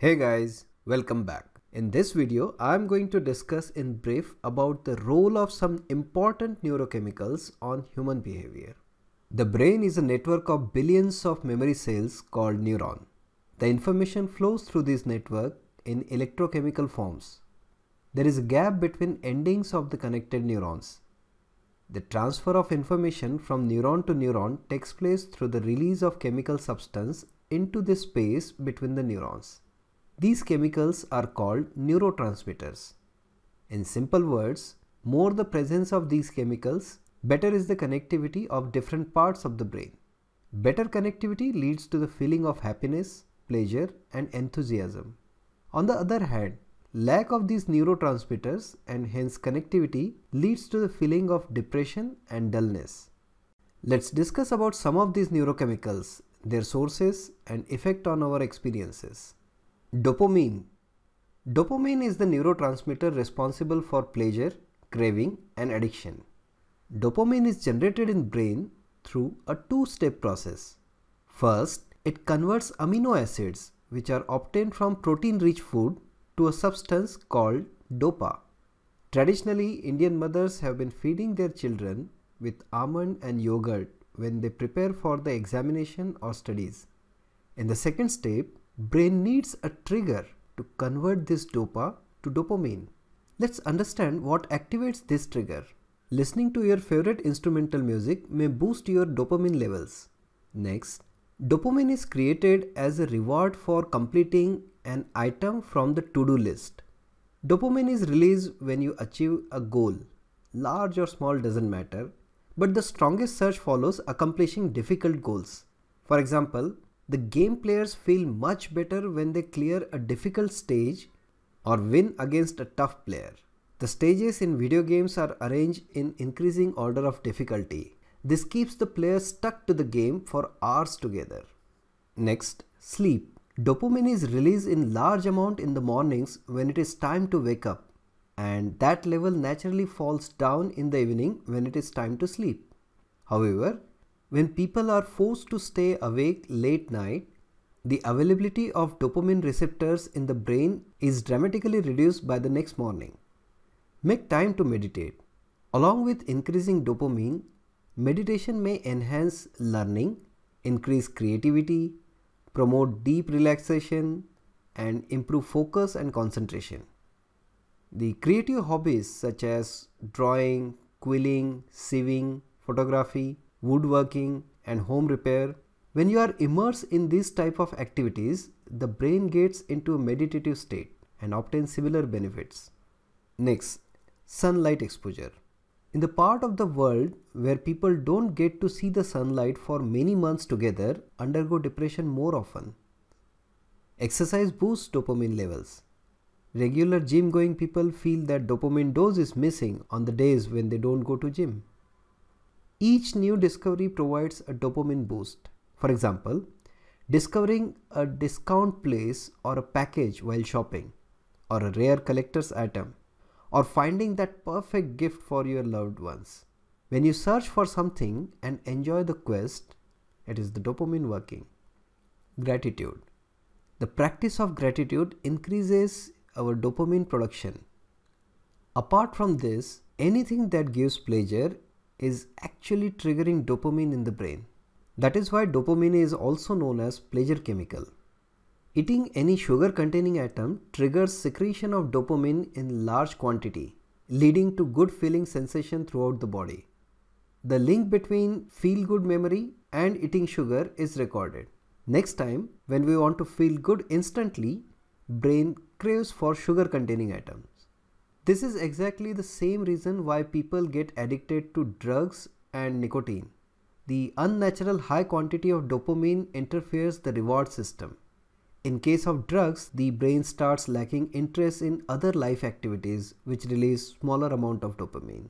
Hey guys, welcome back. In this video, I am going to discuss in brief about the role of some important neurochemicals on human behavior. The brain is a network of billions of memory cells called neuron. The information flows through this network in electrochemical forms. There is a gap between endings of the connected neurons. The transfer of information from neuron to neuron takes place through the release of chemical substance into the space between the neurons. These chemicals are called neurotransmitters. In simple words, more the presence of these chemicals, better is the connectivity of different parts of the brain. Better connectivity leads to the feeling of happiness, pleasure, and enthusiasm. On the other hand, lack of these neurotransmitters and hence connectivity leads to the feeling of depression and dullness. Let's discuss about some of these neurochemicals, their sources and effect on our experiences. Dopamine. Dopamine is the neurotransmitter responsible for pleasure, craving, and addiction. Dopamine is generated in brain through a two-step process. First, it converts amino acids, which are obtained from protein-rich food, to a substance called dopa. Traditionally, Indian mothers have been feeding their children with almond and yogurt when they prepare for the examination or studies. In the second step, brain needs a trigger to convert this dopa to dopamine. Let's understand what activates this trigger. Listening to your favorite instrumental music may boost your dopamine levels. Next, dopamine is created as a reward for completing an item from the to-do list. Dopamine is released when you achieve a goal. Large or small doesn't matter, but the strongest surge follows accomplishing difficult goals. For example, the game players feel much better when they clear a difficult stage or win against a tough player. The stages in video games are arranged in increasing order of difficulty. This keeps the player stuck to the game for hours together. Next, sleep. Dopamine is released in large amount in the mornings when it is time to wake up, and that level naturally falls down in the evening when it is time to sleep. However, when people are forced to stay awake late night, the availability of dopamine receptors in the brain is dramatically reduced by the next morning. Make time to meditate. Along with increasing dopamine, meditation may enhance learning, increase creativity, promote deep relaxation, and improve focus and concentration. The creative hobbies such as drawing, quilling, sewing, photography, woodworking, and home repair, when you are immersed in these type of activities, the brain gets into a meditative state and obtains similar benefits. Next, sunlight exposure. In the part of the world where people don't get to see the sunlight for many months together, undergo depression more often. Exercise boosts dopamine levels. Regular gym going people feel that dopamine dose is missing on the days when they don't go to gym. Each new discovery provides a dopamine boost. For example, discovering a discount place or a package while shopping, or a rare collector's item, or finding that perfect gift for your loved ones. When you search for something and enjoy the quest, it is the dopamine working. Gratitude. The practice of gratitude increases our dopamine production. Apart from this, anything that gives pleasure is actually triggering dopamine in the brain. That is why dopamine is also known as pleasure chemical. Eating any sugar containing item triggers secretion of dopamine in large quantity, leading to good feeling sensation throughout the body. The link between feel good memory and eating sugar is recorded. Next time when we want to feel good instantly, brain craves for sugar containing items. This is exactly the same reason why people get addicted to drugs and nicotine. The unnatural high quantity of dopamine interferes the reward system. In case of drugs, the brain starts lacking interest in other life activities which release smaller amount of dopamine.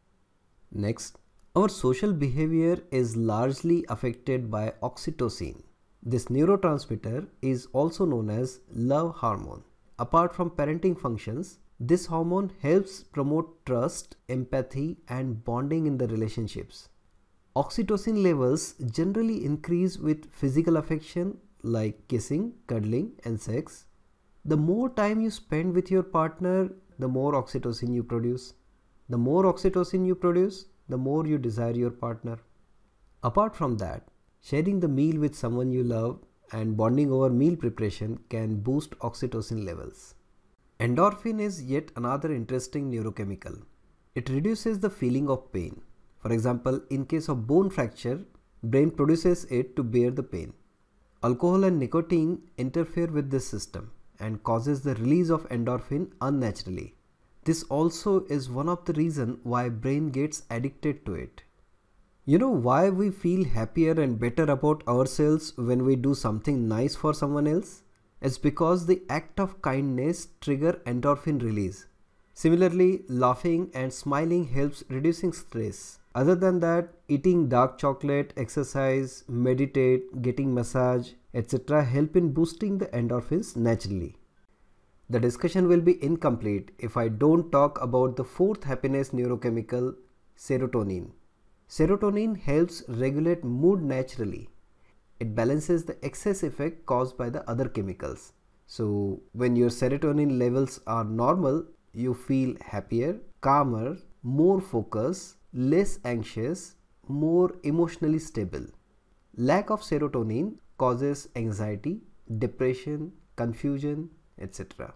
Next, our social behavior is largely affected by oxytocin. This neurotransmitter is also known as love hormone. Apart from parenting functions, this hormone helps promote trust, empathy, and bonding in the relationships. Oxytocin levels generally increase with physical affection like kissing, cuddling, and sex. The more time you spend with your partner, the more oxytocin you produce. The more oxytocin you produce, the more you desire your partner. Apart from that, sharing the meal with someone you love and bonding over meal preparation can boost oxytocin levels. Endorphin is yet another interesting neurochemical. It reduces the feeling of pain. For example, in case of bone fracture, brain produces it to bear the pain. Alcohol and nicotine interfere with this system and causes the release of endorphin unnaturally. This also is one of the reasons why brain gets addicted to it. You know why we feel happier and better about ourselves when we do something nice for someone else? It's because the act of kindness triggers endorphin release. Similarly, laughing and smiling helps reducing stress. Other than that, eating dark chocolate, exercise, meditate, getting massage, etc. help in boosting the endorphins naturally. The discussion will be incomplete if I don't talk about the fourth happiness neurochemical, serotonin. Serotonin helps regulate mood naturally. It balances the excess effect caused by the other chemicals. So when your serotonin levels are normal, you feel happier, calmer, more focused, less anxious, more emotionally stable. Lack of serotonin causes anxiety, depression, confusion, etc.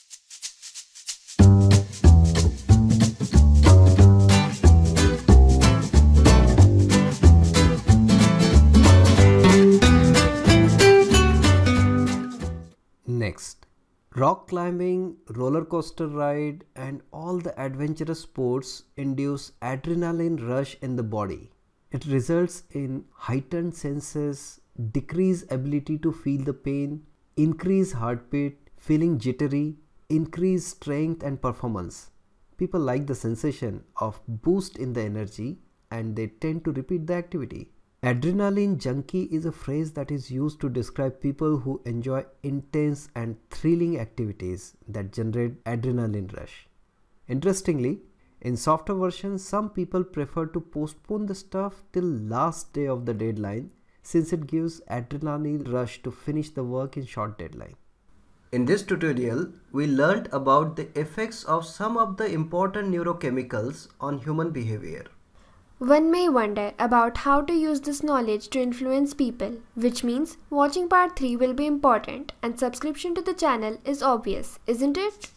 Next, rock climbing, roller coaster ride, and all the adventurous sports induce adrenaline rush in the body. It results in heightened senses, decreased ability to feel the pain, increased heartbeat, feeling jittery, increased strength and performance. People like the sensation of boost in the energy and they tend to repeat the activity. Adrenaline junkie is a phrase that is used to describe people who enjoy intense and thrilling activities that generate adrenaline rush. Interestingly, in software versions, some people prefer to postpone the stuff till last day of the deadline since it gives adrenaline rush to finish the work in short deadline. In this tutorial, we learned about the effects of some of the important neurochemicals on human behavior. One may wonder about how to use this knowledge to influence people, which means watching part 3 will be important and subscription to the channel is obvious, isn't it?